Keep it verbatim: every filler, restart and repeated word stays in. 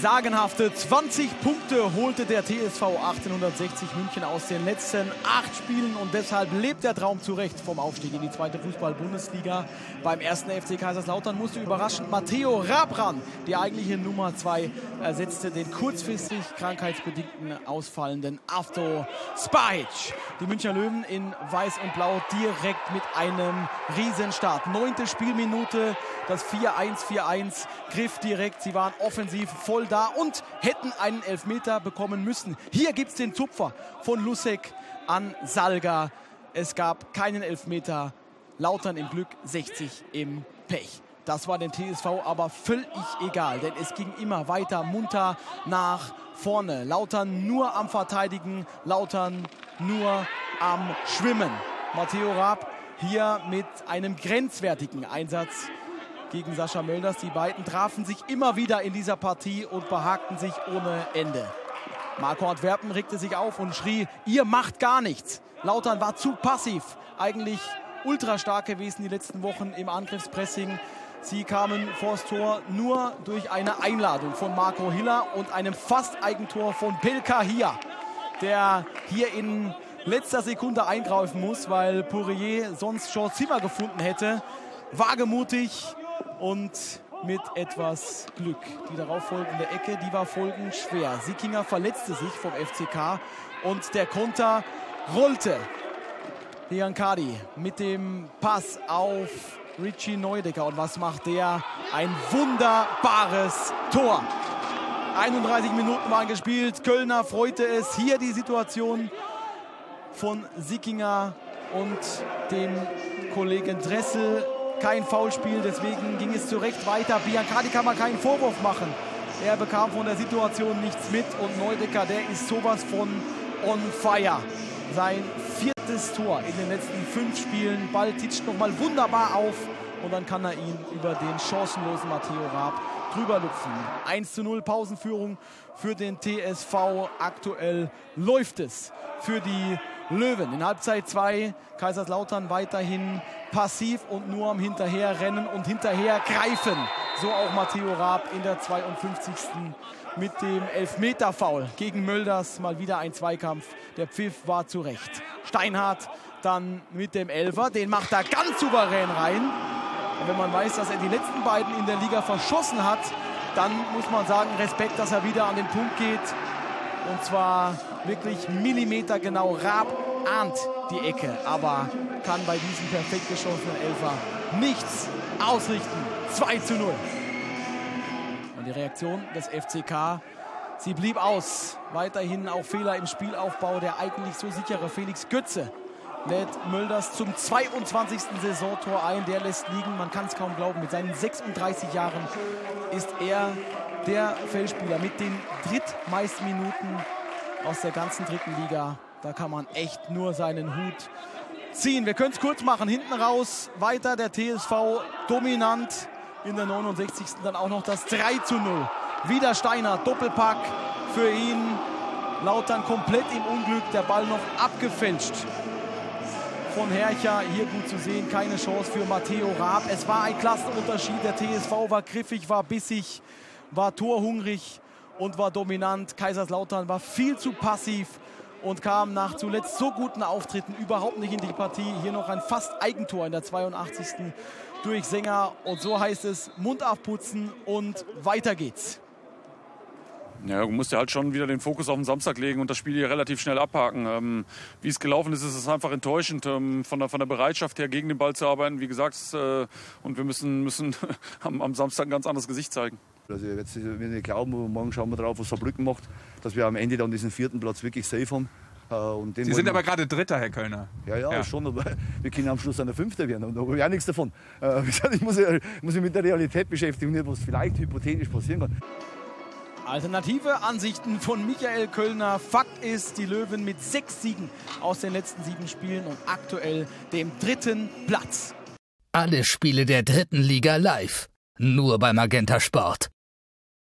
Sagenhafte zwanzig Punkte holte der T S V achtzehnhundertsechzig München aus den letzten acht Spielen und deshalb lebt der Traum zurecht vom Aufstieg in die zweite Fußball-Bundesliga. Beim ersten F C Kaiserslautern musste überraschend Matteo Raab ran. Die eigentliche Nummer zwei ersetzte den kurzfristig krankheitsbedingten ausfallenden Avto Spahic. Die Münchner Löwen in Weiß und Blau direkt mit einem Riesenstart. Neunte Spielminute, das vier eins, vier eins griff direkt. Sie waren offensiv voll da und hätten einen Elfmeter bekommen müssen. Hier gibt es den Tupfer von Lusek an Salga. Es gab keinen Elfmeter. Lautern im Glück, sechzig im Pech. Das war dem T S V aber völlig egal, denn es ging immer weiter munter nach vorne. Lautern nur am Verteidigen, Lautern nur am Schwimmen. Matteo Raab hier mit einem grenzwertigen Einsatz gegen Sascha Mölders. Die beiden trafen sich immer wieder in dieser Partie und behagten sich ohne Ende. Marco Antwerpen regte sich auf und schrie, ihr macht gar nichts. Lautern war zu passiv, eigentlich ultra stark gewesen die letzten Wochen im Angriffspressing. Sie kamen vors Tor nur durch eine Einladung von Marco Hiller und einem Fast-Eigentor von Pelka Hia, der hier in letzter Sekunde eingreifen muss, weil Poirier sonst schon Zimmer gefunden hätte. Wagemutig und mit etwas Glück. Die darauffolgende Ecke, die war folgenschwer. Sickinger verletzte sich vom F C K und der Konter rollte. Leancadi mit dem Pass auf Richie Neudecker. Und was macht der? Ein wunderbares Tor. einunddreißig Minuten waren gespielt. Kölner freute es. Hier die Situation von Sickinger und dem Kollegen Dressel. Kein Foulspiel, deswegen ging es zurecht weiter. Biancardi kann man keinen Vorwurf machen. Er bekam von der Situation nichts mit und Neudecker, der ist sowas von on fire. Sein viertes Tor in den letzten fünf Spielen. Ball titscht nochmal wunderbar auf und dann kann er ihn über den chancenlosen Matteo Raab drüber lupfen. eins zu null Pausenführung für den T S V. Aktuell läuft es für die Löwen. In Halbzeit zwei Kaiserslautern weiterhin passiv und nur am Hinterherrennen und hinterhergreifen. So auch Matteo Raab in der zweiundfünfzigsten mit dem Elfmeter-Foul gegen Mölders. Mal wieder ein Zweikampf. Der Pfiff war zurecht. Steinhardt dann mit dem Elfer. Den macht er ganz souverän rein. Und wenn man weiß, dass er die letzten beiden in der Liga verschossen hat, dann muss man sagen, Respekt, dass er wieder an den Punkt geht. Und zwar wirklich millimetergenau. Raab ahnt die Ecke, aber kann bei diesem perfekt geschossenen Elfer nichts ausrichten. zwei zu null. Und die Reaktion des F C K, sie blieb aus. Weiterhin auch Fehler im Spielaufbau. Der eigentlich so sichere Felix Götze lädt Mölders zum zweiundzwanzigsten Saisontor ein. Der lässt liegen, man kann es kaum glauben. Mit seinen sechsunddreißig Jahren ist er der Feldspieler mit den drittmeisten Minuten aus der ganzen dritten Liga. Da kann man echt nur seinen Hut ziehen. Wir können es kurz machen. Hinten raus weiter der T S V dominant. In der neunundsechzigsten dann auch noch das drei zu null. Wieder Steiner, Doppelpack für ihn. Lautern komplett im Unglück. Der Ball noch abgefälscht von Hercher. Hier gut zu sehen, keine Chance für Matteo Raab. Es war ein Klassenunterschied. Der T S V war griffig, war bissig, war torhungrig und war dominant. Kaiserslautern war viel zu passiv und kam nach zuletzt so guten Auftritten überhaupt nicht in die Partie. Hier noch ein fast Eigentor in der zweiundachtzigsten durch Sänger. Und so heißt es, Mund aufputzen und weiter geht's. Ja, du musst ja halt schon wieder den Fokus auf den Samstag legen und das Spiel hier relativ schnell abhaken. Ähm, wie es gelaufen ist, ist es einfach enttäuschend, ähm, von, der, von der Bereitschaft her gegen den Ball zu arbeiten. Wie gesagt, äh, und wir müssen, müssen am, am Samstag ein ganz anderes Gesicht zeigen. Also jetzt, wenn wir nicht glauben, morgen schauen wir drauf, was Saarbrücken macht, dass wir am Ende dann diesen vierten Platz wirklich safe haben. Und den Sie sind aber gerade Dritter, Herr Kölner. Ja, ja, ja, schon, aber wir können am Schluss eine Fünfte werden und da habe ich auch nichts davon. Ich muss, muss mich mit der Realität beschäftigen, nicht was vielleicht hypothetisch passieren kann. Alternative Ansichten von Michael Kölner. Fakt ist, die Löwen mit sechs Siegen aus den letzten sieben Spielen und aktuell dem dritten Platz. Alle Spiele der dritten Liga live. Nur bei Magenta Sport.